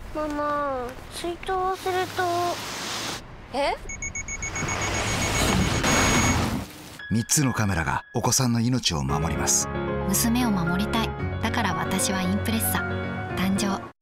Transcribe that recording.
ママ、水筒忘れた。え 3つのカメラがお子さんの命を守ります。 娘を守りたい。だから私はインプレッサ誕生。